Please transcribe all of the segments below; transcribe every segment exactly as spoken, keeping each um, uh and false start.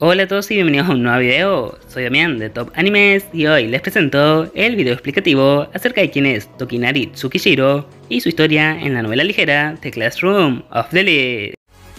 Hola a todos y bienvenidos a un nuevo video. Soy Damián de Top Animes y hoy les presento el video explicativo acerca de quién es Tokinari Tsukishiro y su historia en la novela ligera The Classroom of the Elite.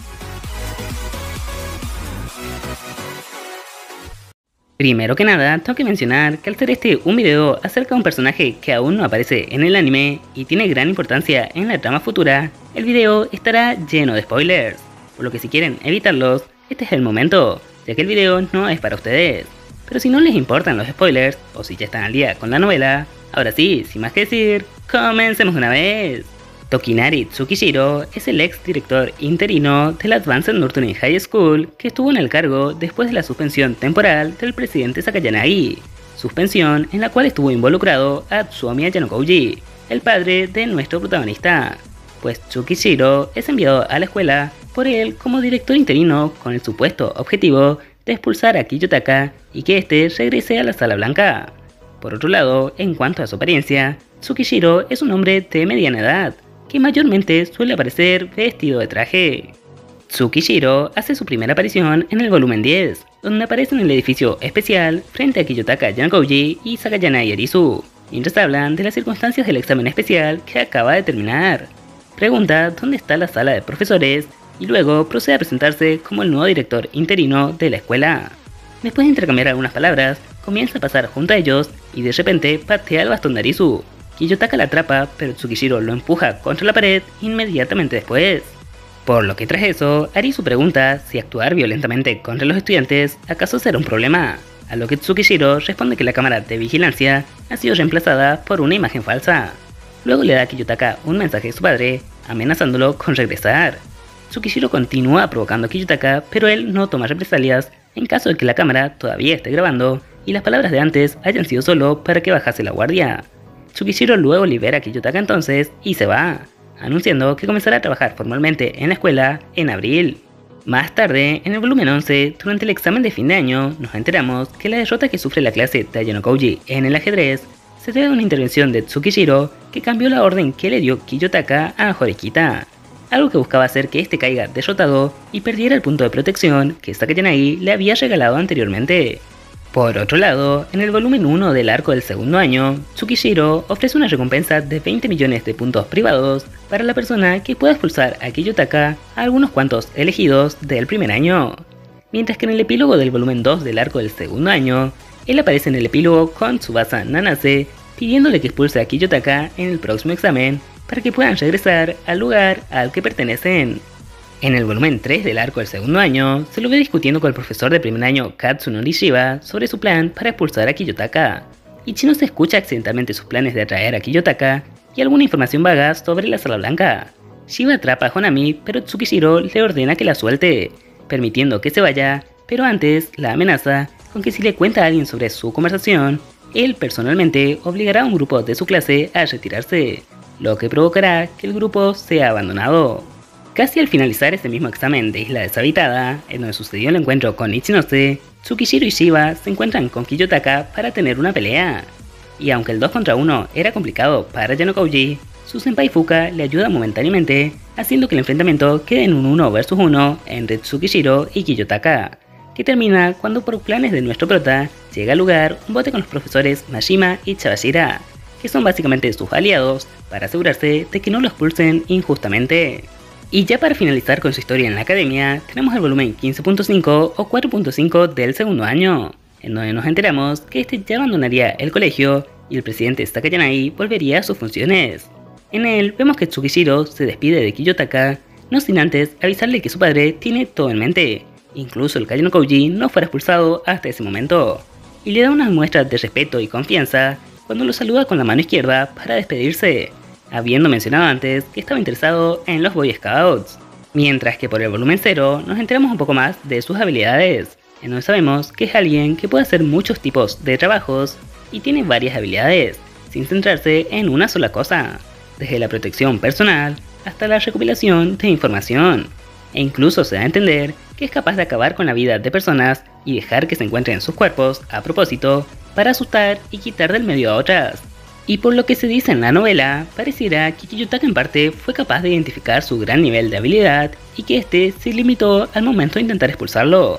Primero que nada, tengo que mencionar que al ser este un video acerca de un personaje que aún no aparece en el anime y tiene gran importancia en la trama futura, el video estará lleno de spoilers, por lo que si quieren evitarlos, este es el momento, ya que el video no es para ustedes. Pero si no les importan los spoilers, o si ya están al día con la novela, ahora sí, sin más que decir, comencemos de una vez. Tokinari Tsukishiro es el ex director interino de la Advanced Nurturing High School que estuvo en el cargo después de la suspensión temporal del presidente Sakayanagi, suspensión en la cual estuvo involucrado a Tsuomiya Yanokouji, el padre de nuestro protagonista, pues Tsukishiro es enviado a la escuela por él como director interino con el supuesto objetivo de expulsar a Kiyotaka y que éste regrese a la Sala Blanca. Por otro lado, en cuanto a su apariencia, Tsukishiro es un hombre de mediana edad, que mayormente suele aparecer vestido de traje. Tsukishiro hace su primera aparición en el volumen diez, donde aparece en el edificio especial frente a Kiyotaka Yanokouji y Sakayanagi Arisu, mientras hablan de las circunstancias del examen especial que acaba de terminar. Pregunta dónde está la sala de profesores y luego procede a presentarse como el nuevo director interino de la escuela. Después de intercambiar algunas palabras, comienza a pasar junto a ellos y de repente patea el bastón de Arisu. Kiyotaka la atrapa, pero Tsukishiro lo empuja contra la pared inmediatamente después. Por lo que tras eso, Arisu pregunta si actuar violentamente contra los estudiantes acaso será un problema, a lo que Tsukishiro responde que la cámara de vigilancia ha sido reemplazada por una imagen falsa. Luego le da a Kiyotaka un mensaje de su padre, amenazándolo con regresar. Tsukishiro continúa provocando a Kiyotaka, pero él no toma represalias en caso de que la cámara todavía esté grabando y las palabras de antes hayan sido solo para que bajase la guardia. Tsukishiro luego libera a Kiyotaka entonces y se va, anunciando que comenzará a trabajar formalmente en la escuela en abril. Más tarde, en el volumen once, durante el examen de fin de año, nos enteramos que la derrota que sufre la clase de Yanokouji en el ajedrez se debe a una intervención de Tsukishiro que cambió la orden que le dio Kiyotaka a Horikita, algo que buscaba hacer que este caiga derrotado y perdiera el punto de protección que Sakayanagi le había regalado anteriormente. Por otro lado, en el volumen uno del arco del segundo año, Tsukishiro ofrece una recompensa de veinte millones de puntos privados para la persona que pueda expulsar a Kiyotaka a algunos cuantos elegidos del primer año. Mientras que en el epílogo del volumen dos del arco del segundo año, él aparece en el epílogo con Tsubasa Nanase pidiéndole que expulse a Kiyotaka en el próximo examen para que puedan regresar al lugar al que pertenecen. En el volumen tres del arco del segundo año, se lo ve discutiendo con el profesor de primer año Katsunori Shiba sobre su plan para expulsar a Kiyotaka. Ichino se escucha accidentalmente sus planes de atraer a Kiyotaka y alguna información vaga sobre la Sala Blanca. Shiba atrapa a Honami, pero Tsukishiro le ordena que la suelte, permitiendo que se vaya, pero antes la amenaza con que si le cuenta a alguien sobre su conversación, él personalmente obligará a un grupo de su clase a retirarse, lo que provocará que el grupo sea abandonado. Casi al finalizar este mismo examen de Isla Deshabitada, en donde sucedió el encuentro con Ichinose, Tsukishiro y Shiba se encuentran con Kiyotaka para tener una pelea. Y aunque el dos contra uno era complicado para Yanokouji, su senpai Fuka le ayuda momentáneamente, haciendo que el enfrentamiento quede en un uno versus uno entre Tsukishiro y Kiyotaka, que termina cuando por planes de nuestro prota llega al lugar un bote con los profesores Mashima y Chabashira, que son básicamente sus aliados para asegurarse de que no lo expulsen injustamente. Y ya para finalizar con su historia en la academia, tenemos el volumen quince punto cinco o cuatro punto cinco del segundo año, en donde nos enteramos que este ya abandonaría el colegio y el presidente Sakayanagi volvería a sus funciones. En él vemos que Tsukishiro se despide de Kiyotaka, no sin antes avisarle que su padre tiene todo en mente, incluso el Yanokouji no fuera expulsado hasta ese momento, y le da unas muestras de respeto y confianza cuando lo saluda con la mano izquierda para despedirse, habiendo mencionado antes que estaba interesado en los Boy Scouts. Mientras que por el volumen cero nos enteramos un poco más de sus habilidades, en donde sabemos que es alguien que puede hacer muchos tipos de trabajos y tiene varias habilidades, sin centrarse en una sola cosa, desde la protección personal hasta la recopilación de información, e incluso se da a entender que es capaz de acabar con la vida de personas y dejar que se encuentren sus cuerpos a propósito para asustar y quitar del medio a otras. Y por lo que se dice en la novela, pareciera que Kiyotaka en parte fue capaz de identificar su gran nivel de habilidad y que este se limitó al momento de intentar expulsarlo,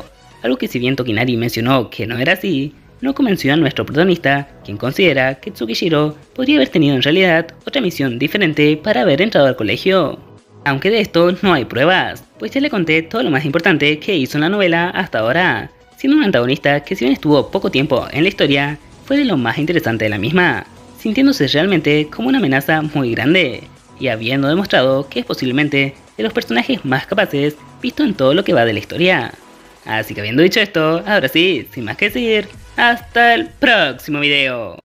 algo que si bien Tokinari mencionó que no era así, no convenció a nuestro protagonista, quien considera que Tsukishiro podría haber tenido en realidad otra misión diferente para haber entrado al colegio. Aunque de esto no hay pruebas, pues ya le conté todo lo más importante que hizo en la novela hasta ahora, siendo un antagonista que si bien estuvo poco tiempo en la historia, fue de lo más interesante de la misma, sintiéndose realmente como una amenaza muy grande, y habiendo demostrado que es posiblemente de los personajes más capaces visto en todo lo que va de la historia. Así que habiendo dicho esto, ahora sí, sin más que decir, hasta el próximo video.